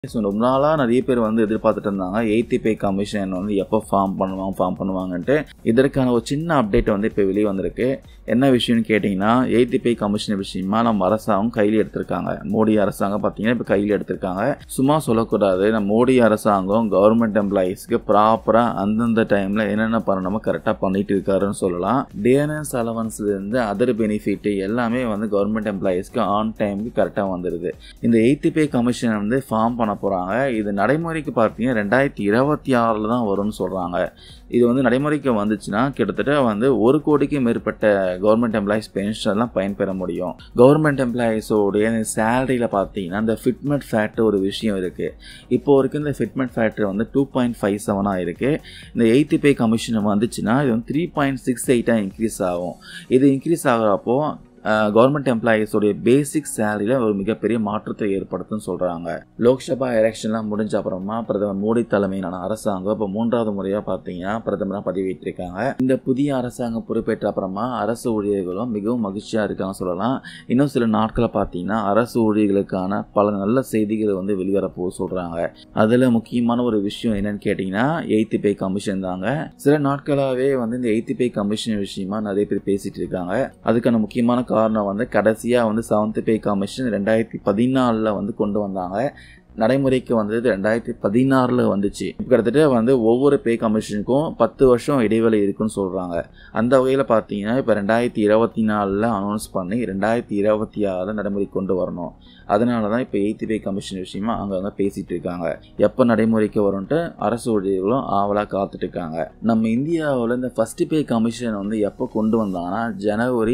So ரொம்ப நாளாக நிறைய பேர் வந்து எதிர்பார்த்துட்டு இருந்தாங்க எய்த் பே கமிஷன் வந்து எப்போ ஃபார்ம் பண்ணுவாங்கன்ட்டு. இதற்கான ஒரு சின்ன அப்டேட் வந்து இப்போ வெளியே வந்திருக்கு. என்ன விஷயம்னு கேட்டிங்கன்னா, எய்த் பே கமிஷன் விஷயமா நம்ம அரசாங்கம் கையில் எடுத்திருக்காங்க. மோடி அரசாங்கம் பார்த்தீங்கன்னா இப்போ கையில் எடுத்திருக்காங்க. சும்மா சொல்லக்கூடாது, நம்ம மோடி அரசாங்கம் கவர்மெண்ட் எம்ப்ளாயீஸ்க்கு ப்ராப்பராக அந்தந்த டைமில் என்னென்ன பண்ணணுமோ கரெக்டாக பண்ணிட்டு இருக்காருன்னு சொல்லலாம். டிஎன்எஸ் அலவன்ஸ்லேருந்து அதர் பெனிஃபிட் எல்லாமே வந்து கவர்மெண்ட் எம்ப்ளாயீஸ்க்கு ஆன் டைமுக்கு கரெக்டாக வந்துடுது. இந்த எய்த் பே கமிஷன் வந்து ஃபார்ம் பண்ண போகிறாங்க. இது நடைமுறைக்கு பார்த்தீங்கன்னா 2026 தான் வரும்னு சொல்கிறாங்க. இது வந்து நடைமுறைக்கு வந்துச்சுன்னா கிட்டத்தட்ட வந்து 1 கோடிக்கு மேற்பட்ட கவர்மெண்ட் எம்ப்ளாயீஸ் பென்ஷன்லாம் பயன்பெற முடியும். கவர்மெண்ட் எம்ப்ளாயீஸோடைய சேலரியில் பார்த்தீங்கன்னா இந்த ஃபிட்மெண்ட் ஃபேக்டர் ஒரு விஷயம் இருக்குது. இப்போ வரைக்கும் இந்த ஃபிட்மெண்ட் ஃபேக்டர் வந்து 2.57 இருக்குது. இந்த எய்த் பே கமிஷன் வந்துச்சுன்னா இது வந்து 3.68 இன்க்ரீஸ் ஆகும். இது இன்க்ரீஸ் ஆகிறப்போ கவர்மெண்ட் எம்ப்ளாயீஸோடைய பேசிக் சேலரியில் ஒரு மிகப்பெரிய மாற்றத்தை ஏற்படுத்தும்னு சொல்கிறாங்க. லோக்சபா எலெக்ஷன்லாம் முடிஞ்ச அப்புறமா பிரதமர் மோடி தலைமையிலான அரசாங்கம் இப்போ 3வது முறையாக பார்த்தீங்கன்னா பிரதமராக பதவியேற்றிருக்காங்க. இந்த புதிய அரசாங்கம் பொறுப்பேற்ற அப்புறமா அரசு ஊழியர்களும் மிகவும் மகிழ்ச்சியாக இருக்காங்க சொல்லலாம். இன்னும் சில நாட்களில் பார்த்தீங்கன்னா அரசு ஊழியர்களுக்கான பல நல்ல செய்திகளை வந்து வெளிவரப்போ சொல்கிறாங்க. அதில் முக்கியமான ஒரு விஷயம் என்னன்னு கேட்டிங்கன்னா எய்த் பே கமிஷன் தாங்க. சில நாட்களாகவே வந்து இந்த எய்த் பே கமிஷன் விஷயமா நிறைய பேர் பேசிகிட்டு இருக்காங்க. அதுக்கான முக்கியமான காரணம் வந்து கடைசியாக வந்து 7th பே கமிஷன் 2014 வந்து கொண்டு வந்தாங்க. நடைமுறைக்கு வந்தது 2016 வந்துச்சு. கிட்டத்தட்ட வந்து ஒவ்வொரு பே கமிஷனுக்கும் 10 வருஷம் இடைவெளி இருக்குன்னு சொல்கிறாங்க. அந்த வகையில் பார்த்தீங்கன்னா இப்போ 2024 அனௌன்ஸ் பண்ணி 2026 நடைமுறைக்கு கொண்டு வரணும். அதனால தான் இப்போ எய்த் பே கமிஷன் விஷயமா அங்கங்கே பேசிகிட்டு இருக்காங்க. எப்போ நடைமுறைக்கு வரும்ன்ட்டு அரசு ஊழியர்களும் ஆவலாக காத்துட்டு இருக்காங்க. நம்ம இந்தியாவில் இந்த ஃபர்ஸ்ட் பே கமிஷன் வந்து எப்போ கொண்டு வந்தாங்கன்னா ஜனவரி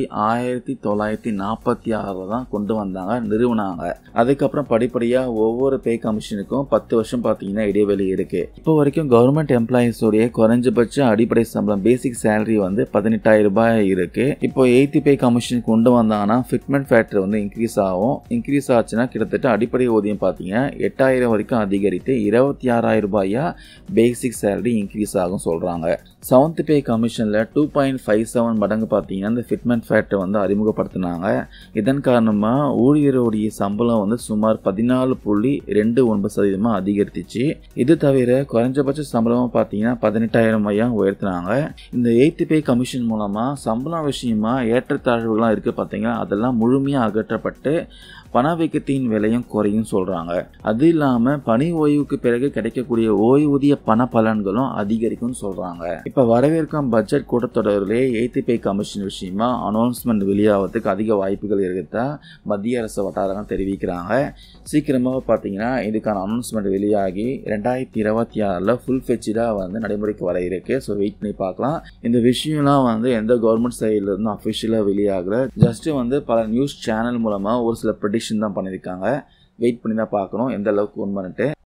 1946 தான் கொண்டு வந்தாங்க, நிறுவனாங்க. அதுக்கப்புறம் படிப்படியாக ஒவ்வொரு பே கமிஷனுக்கும் 10 வருஷம் பார்த்தீங்கன்னா இடைவெளி இருக்கு. இப்போ வரைக்கும் கவர்மெண்ட் எம்ப்ளாயீஸோடைய குறைஞ்சபட்ச அடிப்படை சம்பளம் பேசிக் சேலரி வந்து 18,000 ரூபாய் இருக்கு. இப்போ எய்த் பே கமிஷன் கொண்டு வந்தாங்கன்னா ஃபிட்மெண்ட் ஃபேக்டர் வந்து இன்க்ரீஸ் ஆகும். இன்க்ரீஸ் ஆச்சுன்னா கிட்டத்தட்ட அடிப்படை ஊதியம் பார்த்தீங்கன்னா 8,000 வரைக்கும் அதிகரித்து 26,000 ரூபாயா பேசிக் சேலரி இன்க்ரீஸ் ஆகும் சொல்றாங்க. 7th பே கமிஷன்ல 2.57 மடங்கு பார்த்தீங்கன்னா இந்த ஃபிட்மெண்ட் ஃபேக்டர் வந்து அறிமுகப்படுத்தினாங்க. இதன் காரணமா ஊழியருடைய சம்பளம் வந்து சுமார் 14.29% அதிகரித்துச்சு. இது தவிர குறைஞ்சபட்ச சம்பளம் பார்த்தீங்கன்னா 18,000 உயர்த்தினாங்க. இந்த எய்த் பே கமிஷன் மூலமா சம்பளம் விஷயமா ஏற்றத்தாழ்வுகள்லாம் இருக்கு பார்த்தீங்கன்னா அதெல்லாம் முழுமையாக அகற்றப்பட்டு பணவீக்கத்தின் விலையும் குறையும் சொல்றாங்க. அது இல்லாம பணி ஓய்வுக்கு பிறகு கிடைக்கக்கூடிய ஓய்வூதிய பண பலன்களும் அதிகரிக்கும் சொல்றாங்க. இப்ப வரவேற்கும் பட்ஜெட் கூட்டத்தொடரிலே எய்த் பே கமிஷன் விஷயமா அனௌன்ஸ்மெண்ட் வெளியாகிறதுக்கு அதிக வாய்ப்புகள் இருக்கா மத்திய அரசு வட்டாரங்கள் தெரிவிக்கிறாங்க. சீக்கிரமாக பார்த்தீங்கன்னா இதுக்கான அனௌன்ஸ்மெண்ட் வெளியாகி 2026 ஃபுல் ஃபெட்ஜா வந்து நடைமுறைக்கு வர இருக்கு. ஸோ வெயிட் பண்ணி பார்க்கலாம். இந்த விஷயம்லாம் வந்து எந்த கவர்மெண்ட் சைட்ல இருந்து அஃபிஷியலாக வெளியாகல. ஜஸ்ட் வந்து பல நியூஸ் சேனல் மூலமா ஒரு சில ப்ரெடிக்ஷன் தான் பண்ணியிருக்காங்க. வெயிட் பண்ணி தான் பார்க்கணும் எந்த அளவுக்கு உண்மைன்ட்டு.